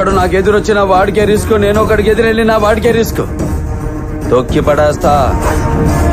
ఒకడు నాకు ఎదురొచ్చిన వాడికే రిస్క్, నేను ఒకడికి ఎదురెళ్ళినా వాడికే రిస్క్. తొక్కి పడేస్తా.